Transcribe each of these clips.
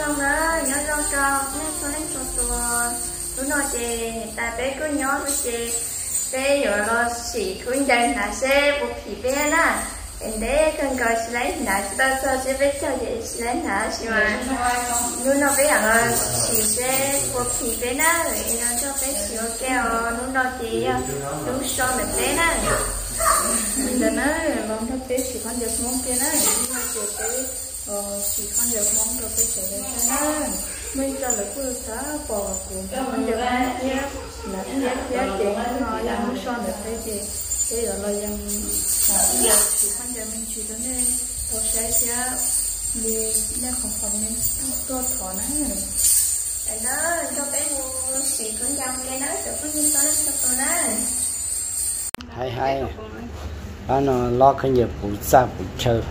xong đó nhớ rau trâu nên cho nên cho tôi lúc nói chị tại bé cứ nhớ với chị bé giờ lo xỉ khuyên chân là xe bộ phỉ bé nè em để con coi xí lấy nè chúng ta cho xe bé cho chị xí lấy nè xí mà lúc nói bé là xỉ xe bộ phỉ bé nè rồi em cho bé xỉ keo lúc nói chị lúc sau được bé nè giờ nó lòng thấp bé xỉ con được món kia nè nhưng mà chị bé chỉ con được món rồi bây giờ lên cho mình cho là cứ cá bò cuốn con được ăn nhé là nhé chị nói là không son được cái gì bây giờ làยังchỉ con giờ mình chỉ cho nên tôi sẽ đi lên phòng phòng nên tôi thỏ nắng này để nó cho bé mua xì con dao cái nó cho có những cái nó cho nó hay nó lo cái nhiều phụ sa phụ chơi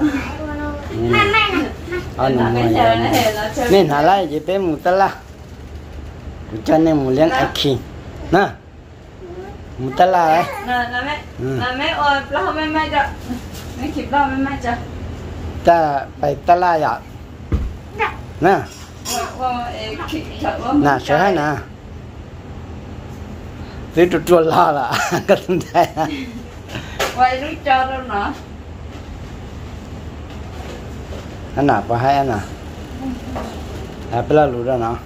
nên hả lại chỉ bé một tala cho nên một liên aki nè một tala đấy là mẹ ơi lo mẹ cho mẹ kịp lo mẹ cho ta phải tala vậy nè nè sợ hay nè thế tụi tôi lo là cái thằng này quay nước cho đâu nữa anh nào có hay anh nào à bây giờ lùi ra nào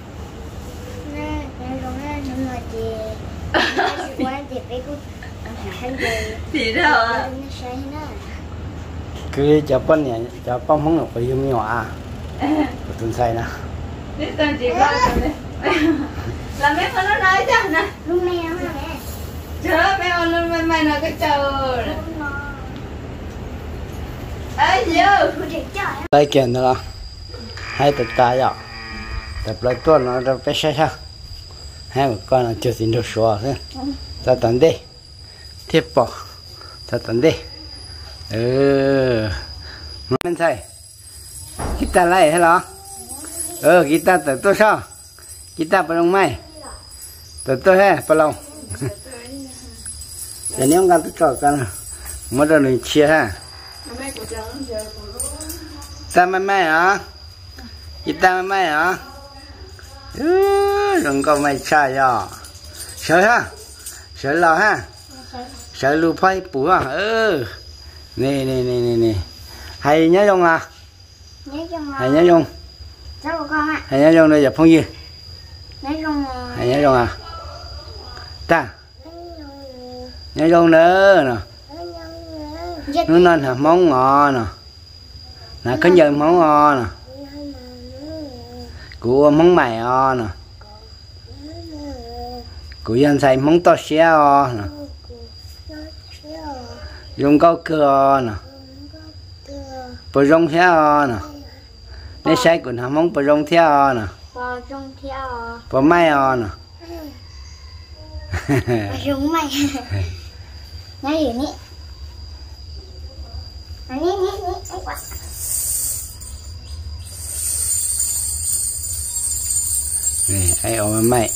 thì đâu cứ cho con này cho con không được phải dùng nhỏ à tuần say nè biết tên chị ba rồi là mấy con nó nói chứ nè lúc mẹ hả mẹ chờ mấy con nó mày nói cái chờ ấy giờ đây kiện nữa hai tập tài ạ tập lại tuần nó đâu phải sao hai một con là chưa xin được số thế ta tận đi tiếp bỏ ta tận đi mình thấy kita lại hay là kita tự tôi sao kita belum mai tự tôi hay belum jadi ông kan tôi kan mau dah ni chia ha ta mai hả kita mai hả đừng có mai sai à sợ ha sợ lo ha sợ lu phai bùa à nè hay nhớ không à hay nhớ không hay nhớ không đây giờ phong gì hay nhớ không à ta nhớ không nữa nè nó nên là món ngò nè nè có nhiều món ngò nè của món mày o nè của dân xài món to xé o nè dùng câu cưa nè bờ rong xé o nè nếu xài của nó món bờ rong theo o nè bờ mai o nè rong mai nói gì nè nè ai ôm mày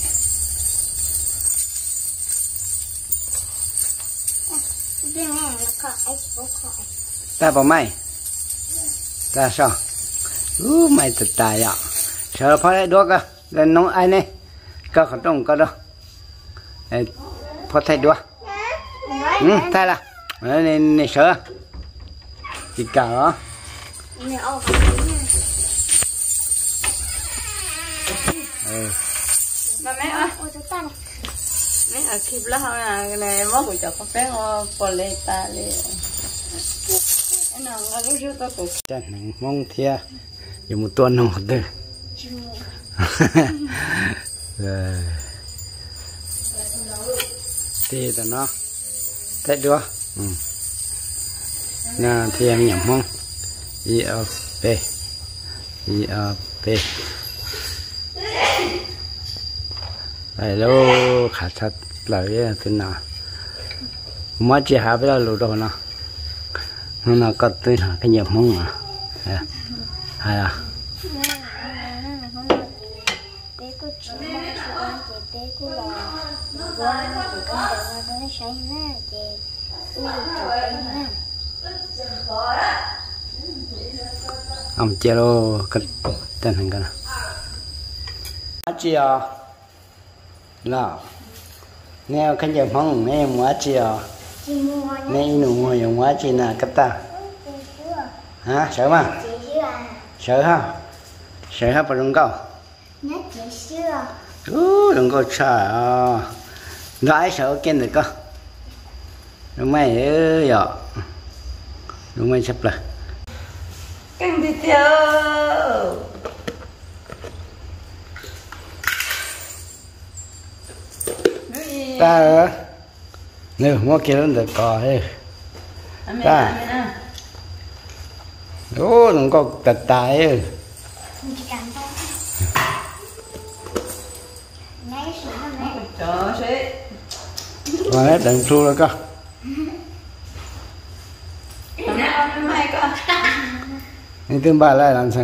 ta bảo mày ta sao mày thật tài ạ sợ phải đấy đua cơ lên nóng ai nè cơ khẩn trùng cơ đâu phải thay đua thay là nên sợ chỉ cả đó mà mẹ ơi mẹ ở kịp là không à cái này món của cháu có bé bỏ lê ta lê nó nó rút tao cũng chân mong thia dùng một tuần không một từ thì tao nó thấy đua nè thì em nhầm mong IOP hello khá thật lời thế nào mới chỉ hạ với là lụt đâu nào nó có tới là cái nhầm mong mà hay à ông chơi lô cái tên hình cái nào chiều nào nghe khán giả phong nghe mua chiều nghe nụ ngồi mua chiều nè cấp ta hả sợ mà sợ ha sợ ha bà đừng câu đừng có sợ gái sợ kiên được cơ đúng mày ơi giờ đúng mày sắp là căng đi theo ta nè mua kia lên được coi ta ô đừng có tật tài mà nó đừng thua rồi cơ nên tương ba lại làm sao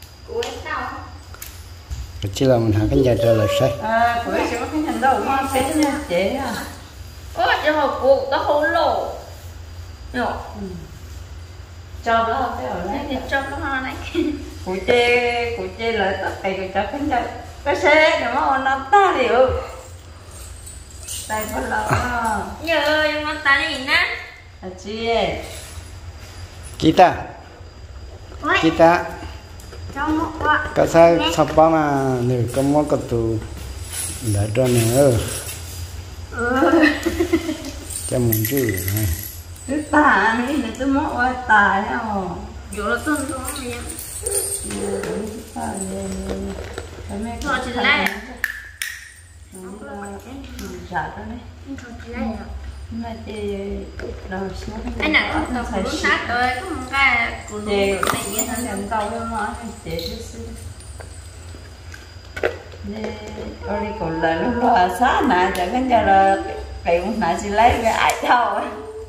chỉ là mình học cái nhà trở lại sai của chị có cái hành đầu mà thế nha chị à ôi chị học cuộc nó không lộ nhở cho nó phải ở đấy cho nó này của chị lại tất cả của cháu cái nhà cái xe để mà nó ta liệu đây có lỡ nhớ nhưng mà ta đi nè chị kita cái sao sắp bao mà nửa có món cà tù đã cho nữa cho mình chứ này cái tà này là tôi móc qua tà nhau dù là tôi không biết thôi chị lấy dạ đó đấy mà chị đầu xuống anh nào có phải sát rồi có một cái của chị này nghe thằng đàn câu đâu mà chị sư nè ở đây còn là lúc đó sát nè chẳng cái giờ là cái một nãy chị lấy cái ai thôi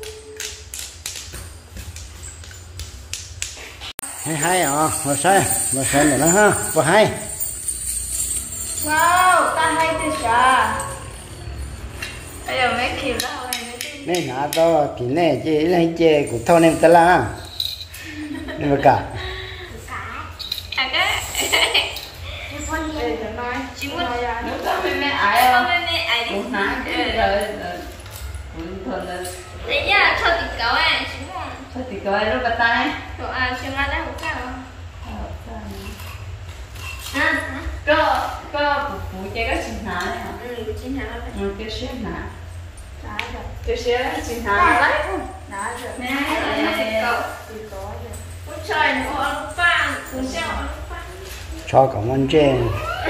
hay mà sai nữa ha và hay wow ta hay thế sao bây giờ mấy kiểu đó nên nãy đó thì này chị lấy chè của thôn em ta la nhưng mà cả à cái chị muốn nếu có mẹ ai không mẹ ai đi rồi đấy nhá cho thịt cậu ấy chị muốn cho thịt cậu ấy lúc bắt tay cậu à chị ăn đấy không sao có phụ chơi cái chuyện nào đấy hả chuyện nào đấy cái chuyện nào tôi sẽ xin thả đấy cho cảm ơn trên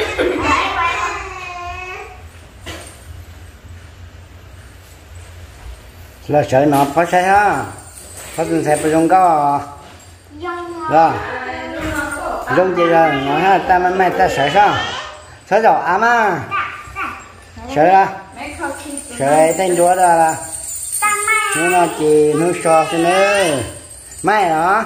là sợ nó phát sai ha phát sinh xe dùng có rồi dùng gì rồi nói ha ta mày ta sợ sao sợ rồi à mà sợ ra sợ tên đua đó là nó chỉ nó so thế nữa mai đó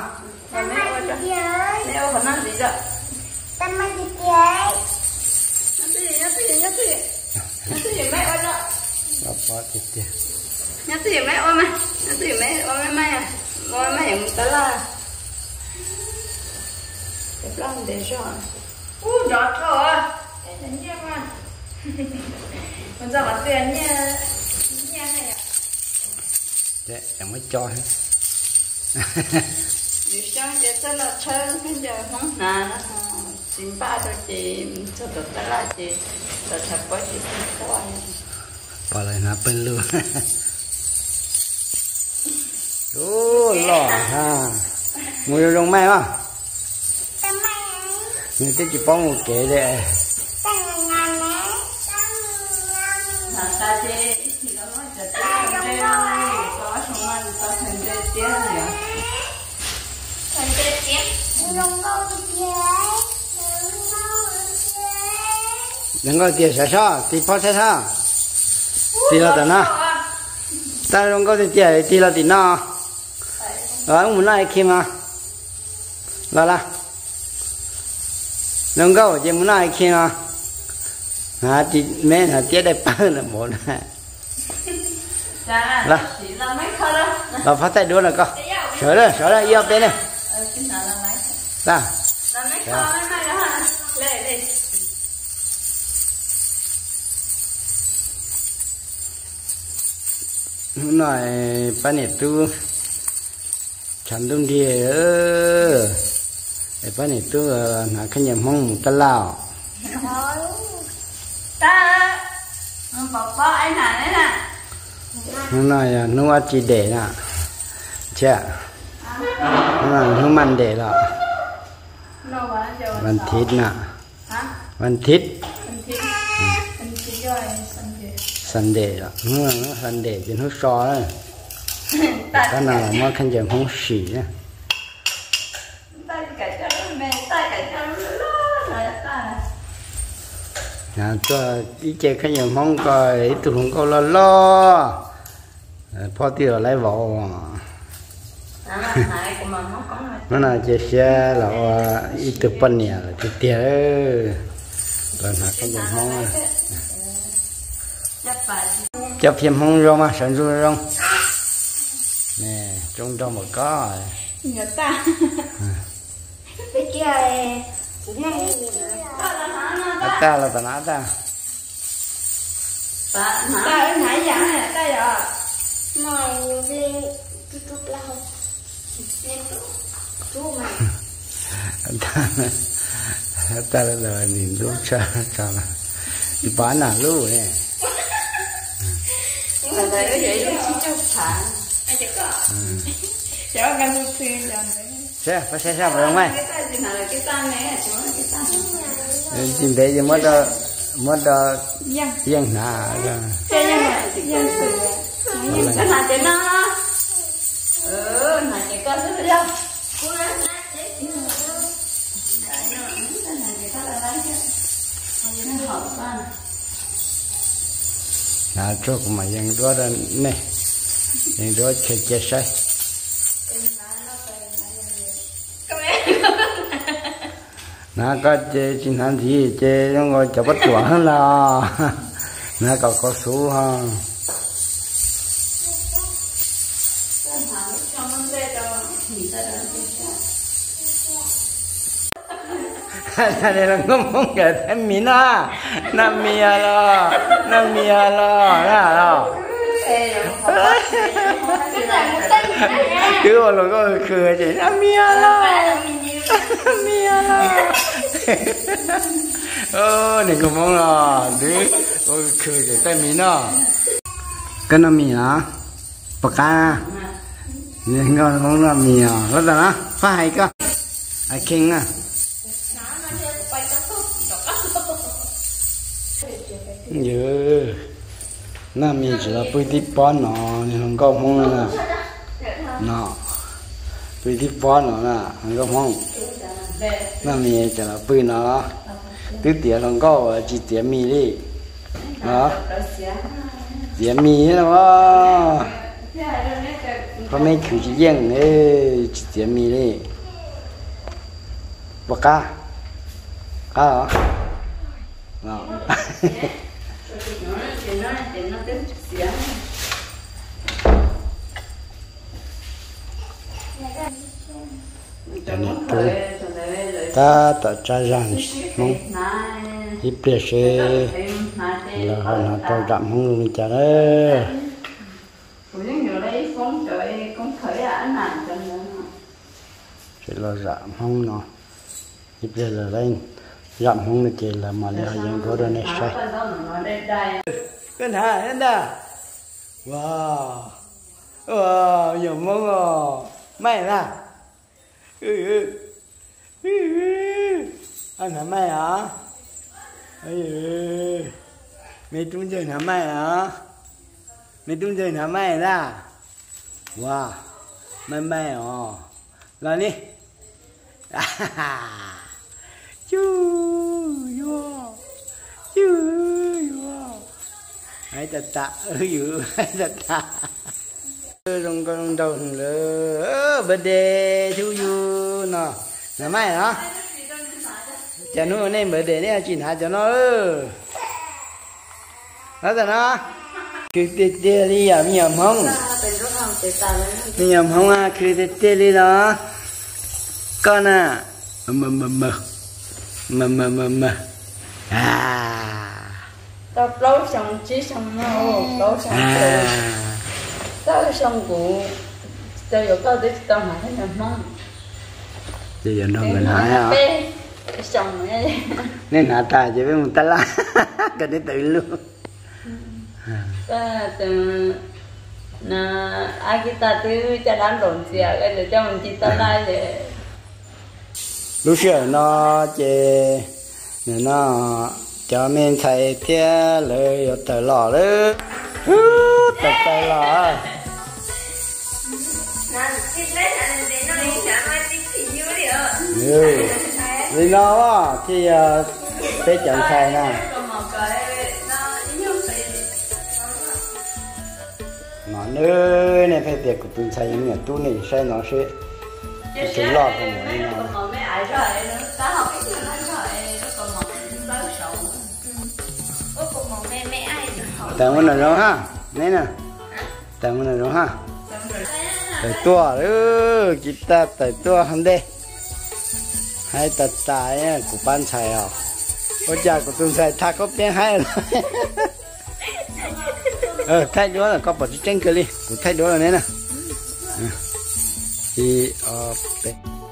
bỏ thịt kìa nhớ từ mấy ôm mà nhớ từ mấy ôm mấy à ôm mấy một cái là cái plan để cho giọt thôi để nhẹ mà bây giờ mà tiền nha nha hay à đấy chẳng mới cho hết dù sao thì chắc là chơi bây giờ không nè xin ba cho chị cho được cái là chị là thật quá chị không có bỏ lại nó bên luôn ô lò ha mua rong mai không nhưng tôi chỉ bón một kệ đấy ta chơi thì nó nói là chơi có xong ăn có thành chơi tiếng này thành chơi tiếng đừng có tiền sai sao thì phá sai sao thì là tao ta không có tiền thì là tiền nó rồi ông muốn nói khi mà là đừng có chỉ muốn nói khi mà thì mấy là tiếc đẹp hơn là một là phát tay đua là co sửa ra yêu tên này ta nói ba nè tu chẳng đúng đi ba nè tu là cái nhà mong ta lao ta bỏ anh hả đấy nè nó nói nó ăn chỉ để nè chả nó nói nó mặn để là văn thịt nè văn thịt sắn để đó nó sắn để cho nó so đấy cái nào là mà khăn chèm không xỉ nhá cho đi chơi khăn chèm không coi tụi không có lo phó tiêu lấy vợ nó là chơi xe là ít từ bên nhà là chơi tiền rồi là khăn chèm không chấp phim không rong mà sản xuất rong nè trong đó mà có nhớ ta bây giờ ta là ta nã ta ta nãy giờ này ta giờ mày lên chút lâu chú mà ta là nhìn lúc cha là đi bán nào luôn nè là cái vậy nó chỉ cho phản ai chắc có cháu ăn luôn xuyên rồi xe phải xe sao vậy mày cái tan này cháu cái tan nhìn thấy gì mất dân nà dân cái nào tiền nó nào chỉ có thứ đâu nà chỗ của mày dân đó nè dân đó chơi say nà có chơi chính hành thì chơi nó ngồi chả bắt chuột hơn là nà có số ha đây là ngomong cái thêm mì na năm mì lo đó cứ rồi có cười chị năm mì lo này ngomong lo đấy cười chị thêm mì nó cái năm mì hả bạc ca nên ngon mong năm mì à rất là phải cơ ai kinh à nhớ nam mình chỉ là bơi đi bón nó nên không có mong nó bơi đi bón nó là không có mong nam mình chỉ là bơi nó từ tiền không có chỉ tiền mì đi đó tiền mì đó có mấy thứ chỉ riêng đấy chỉ tiền mì đi bạc ca hả đó ta ta cha rằng mong ít bia xe là họ tao đạm không luôn cha đấy sẽ là giảm không nó ít bia là lên giảm không là chỉ là mà là những có đơn này sai cái hả hết đã wow wow nhiều mong à mày là anh hả mày hả mày trúng chơi hả mày hả mày trúng chơi hả mày là wow mày hả là đi chú hãy ta hãy ta trong con đầu lỡ bật đề chú chú nó là mày đó cho nó nên bật đề này chỉ hạt cho nó đó là nó cứ tê đi à mi không à cứ tê đi đó con à mà tập lâu xong chỉ xong lâu lâu xong sao xong cụ cho vô câu tới tao mà thấy nhầm mong chị giờ nó mình hỏi hả xong nên hả ta chỉ biết một ta la cái đấy tự luôn ta từ na ai kita từ cho đám đồn xìa cái để cho mình chỉ ta la để lúc xưa nó chè nó cho mình thấy thế lời tờ lọ đấy tờ tay lọ vì nó thì tới trận xài nè nó nơi này phải việc của tôi xài những tu này xài nó sẽ cái lọ của mình nè tại muốn nào ha nè nè tại muốn nào ha tại tua nữa kita tại tua không đây hai tật tài của ban xài à ôi cha của tôi xài thà có bên hai rồi thay đó là có bỏ chiếc chân kia đi của thay đó là nè i o p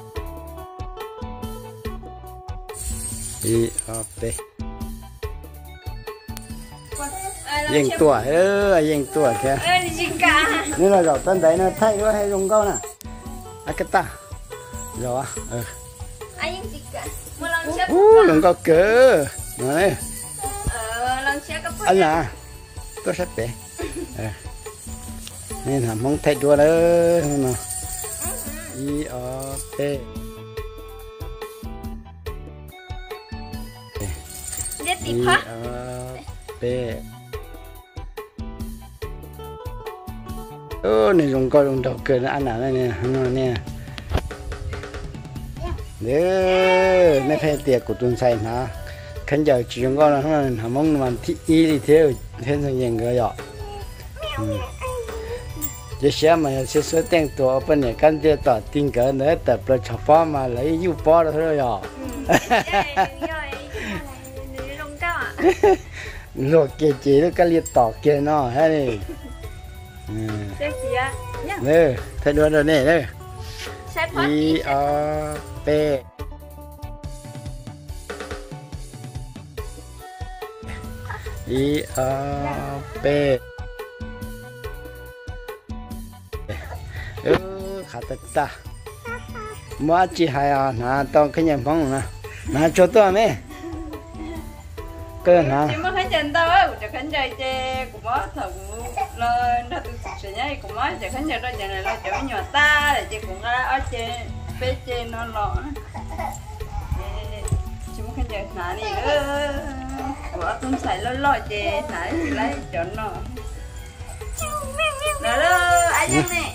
i o p dành tuổi dành tuổi kìa nếu là giỏ tân đấy nó thay đó hay dùng câu nè cái ta rồi lần câu cỡ này anh à tôi sắp bé nên là mong thay đua đó mà i o p i o p này dùng câu dùng đầu cỡ nó ăn nào đây nè nè đấy nó phải tiệc của tuần sai hả khán giả chỉ dùng câu là không mong mà thị y thì thế thêm thành những cái đó chỉ xem mà sẽ số tiềnตัวbên này căn cứ tỏ tin cỡ nữa tập là chọc bó mà lấy yêu bó đó thôi rồi rồi kia chỉ nó cái liệt tỏ kia nó hay đi nè thay đổi rồi nè đây i o p i o p khá tất ta mua chỉ hay à nà tao cái nhà phong nè nà cho tôi mẹ cơ nà chỉ mà khánh chân tao á chỉ khánh chơi chơi cũng có thằng lên đó tôi sẽ nhảy cũng có chỉ khánh chơi đó giờ này là chỗ nhỏ ta để chỉ cũng ở trên bên trên nó lọ chỉ mà khánh chơi nà đi nữa bỏ tôi xài lo chơi nà lấy chỗ nó đó ai chơi nè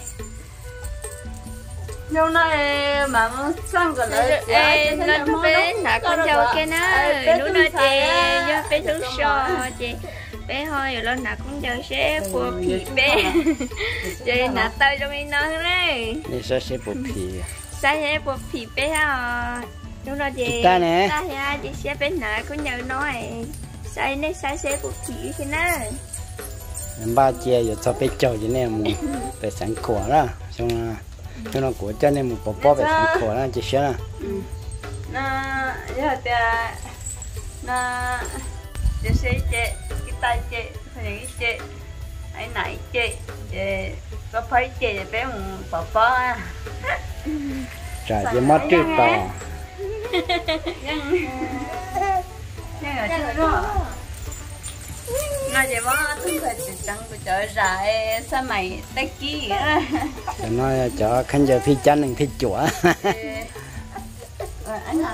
lâu nay mà muốn sang cái này nó tụi bé nãy con dâu kia nó lúc nó chị do bé thứ so chị bé thôi rồi lên nãy con dâu sẽ buộc皮bé chị nãy tay cho mình nói đấy 你说谁不皮 sao sẽ buộc皮bé à lúc đó chị ta nè ta thì chị sẽ bé nãy con dâu nói sao nên sao sẽ buộc皮thế này ba chia giờ cho bé chơi như này một bé sáng khổ đó xong cho nó của cho nên một bó bé sáng khổ đó chị xem nè na giờ thì na giờ sẽ chơi cái tay chơi thành cái chơi ai nãy chơi có phải chơi bé một bó trả cho mất trước tao nhưng ở trên đó nó chỉ có thứ phải chỉ trắng của chợ rải sao mày tay kia nó cho khán giả phi chăn đừng phi chùa anh làm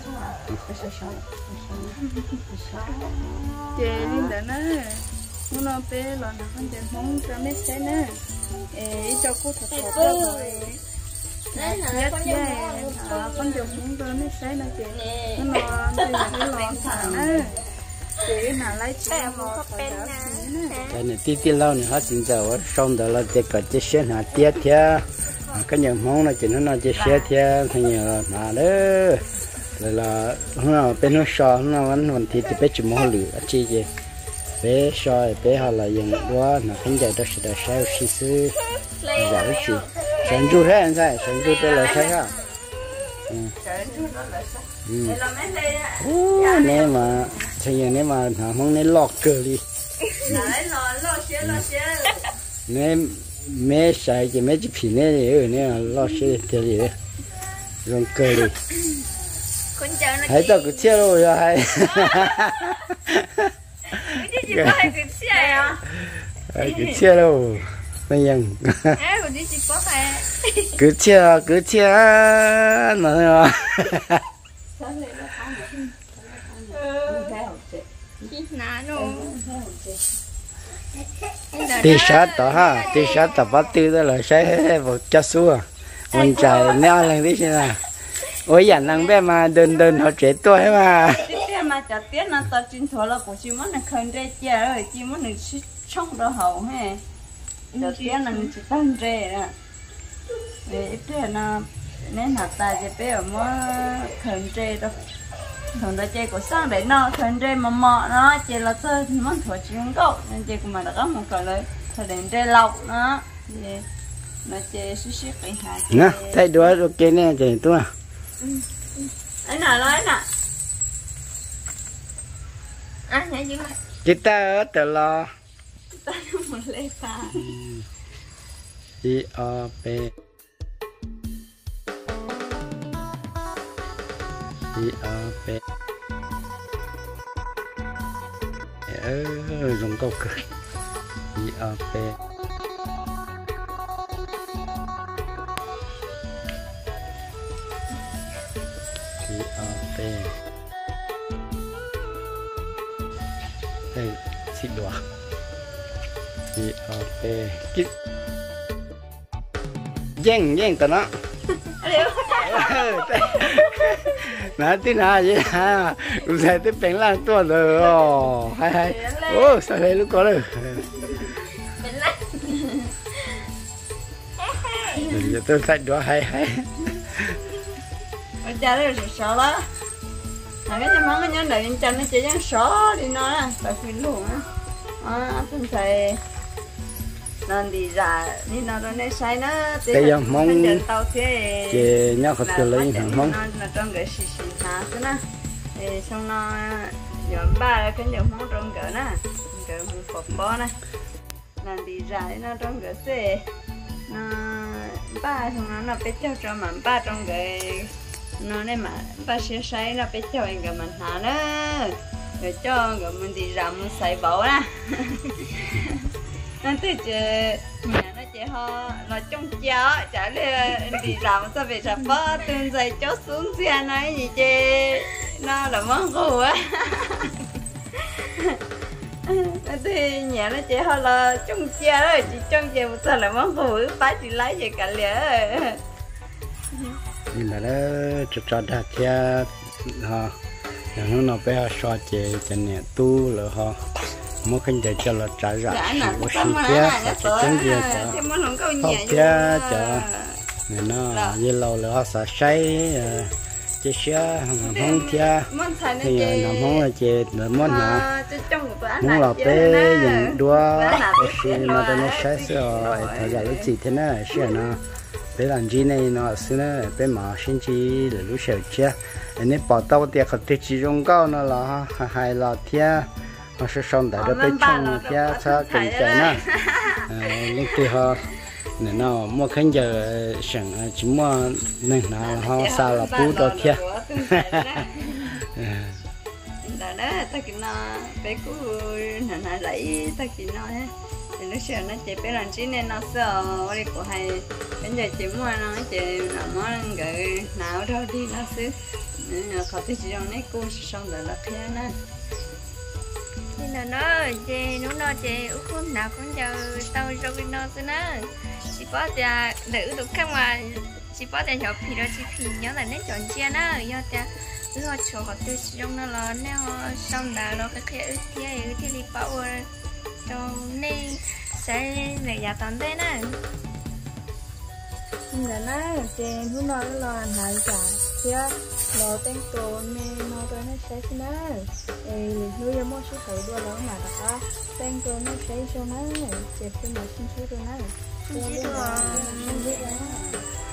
chị nên để nó bé là nó không thể mong cho mấy xe nữa cho cô thật thật rồi nhất vậy con chồng muốn tôi mấy xe nữa chị nó lo chị nào lấy chuyện một cái này tí lâu nữa hết chính giờ xong đó là chỉ có chỉ xem hạt tiết theo cái nhà món nó chỉ nó chỉ xe theo thành nhiều mà đó là hôm nào bên nó sò hôm nào vẫn thịt thì bé chỉ mua lửa chi vậy bé soi bé họ là dùng đó là không chạy đó sẽ sao xí xứ giả cái gì sản xuất hết anh sai sản xuất đó là sai ha nếu mà nếu mà không nên lọt cơ đi nếu mấy sai chỉ mấy chỉ pin này thì nếu lọt xe thì gì dùng cơ đi hãy cho cứ chia rồi hay cứ chia đâu bây giờ cứ chia nó tí sát đó ha tí sát tập bắt tư đó là sẽ một chất xua mình chạy neo lên tí xem nào ôi dàn năng bé mà đơn họ trẻ tuổi mà mà chả tiếc nó tao chính thôi là cũng chỉ muốn là khơi ra chè rồi chỉ muốn là trong đó hậu he chả tiếc là chỉ tăng rẻ nè để ít là nên là ta chỉ biết ở mua khơi rẻ đó thường là chè của sang để nó khơi rẻ mà mọ nó chè là tôi muốn thổi chỉ không có nên chè của mình đã có một cáiเลยthời điểm rẻ lọc nó nó chè xí cái hạt nè thấy đuôi ok nè chè tôi anh nào nói nè nhảy dưới này kita ở từ lo ta một lê ta I O P I O P dùng câu cười I O P I O P xin đùa thì ok cái dang tao nó nãy tí nào vậy ha lúc này tí bèn lang tua rồi hay ô sao vậy lúc có rồi giờ tôi thấy đùa hay ở cha đây là sợ đó cái cho món cái nhớ đợi chân nó chỉ dán sỏ đi nó nè tại vì luôn á tôi thấy nên đi ra đi nó rồi này sai nó cái giờ mong tàu thế chị nhau học từ lấy hàng mong nó trong cái xì hả thế nè thì xong nó nhóm ba cái nhóm món trong cái nè cái một cột bó nè nên đi ra nó trong cái xe nó ba xong nó bé cho mà ba trong cái nó này mà ba sẽ say nó bé cho anh cái mình hả đó rồi cho rồi mình đi ra mình xài bầu nè nó từ nhà nó chỉ ho nó trong chó trả lời đi ra mình sao về sạp bơ từ dậy chó xuống xe nói gì chứ nó là món cũ á nó từ nhà nó chỉ ho là trong chó đó chỉ trong chó sao là món cũ bác chỉ lấy về cả lửa nhưng mà nó cho đặt cha ha nó bé so chế cho nè tu rồi ha mỗi khi để cho là trả ra một xí kia cho chân kia cho học kia cho nè nó như lâu là họ sẽ say chế xe không kia thì nằm không là chế là món nào muốn là bé dùng đua thì nó để nó say rồi thời gian lúc gì thế này xe nó bé làm gì này nó xưa này bé mà sinh chi để lúc sớm chia nên bỏ tao thì có thể chỉ dùng cao nó là hay là thia nó sẽ xong tại đó bé chung thia sao cần chạy nè nhưng khi họ nên nó mua khán giả sẵn chỉ mua nên là họ sao là bù đó thia đó ta kỹ nó bé cứ nè lấy ta kỹ nó hết thì nó sợ nó chỉ bé làm chi nên nó sợ đi của hay bây giờ chỉ mua nó chỉ là món cái nào thôi đi nó xứ khó thì chỉ trong này cô xong rồi là thế nè nên là nó chị nó chị không nào cũng chờ tao cho cái nó thế nè chỉ có cha nữ được không mà chỉ có cha nhỏ phi đó chỉ phi nhớ là nên chọn chia nè do cha cứ họ cho họ tự trong nó là nếu xong đã nó cái thì đi bảo cho nên sẽ để giả tận thế nè Dạ nè, trên hôm nay là hại cả chứ nó tên tổ nên nó tới nó sẽ thế nào lịch nuôi ra mua số thấy đua đó mà đã tên tổ nó sẽ cho nó chụp cho nó xin số rồi này Xin chào.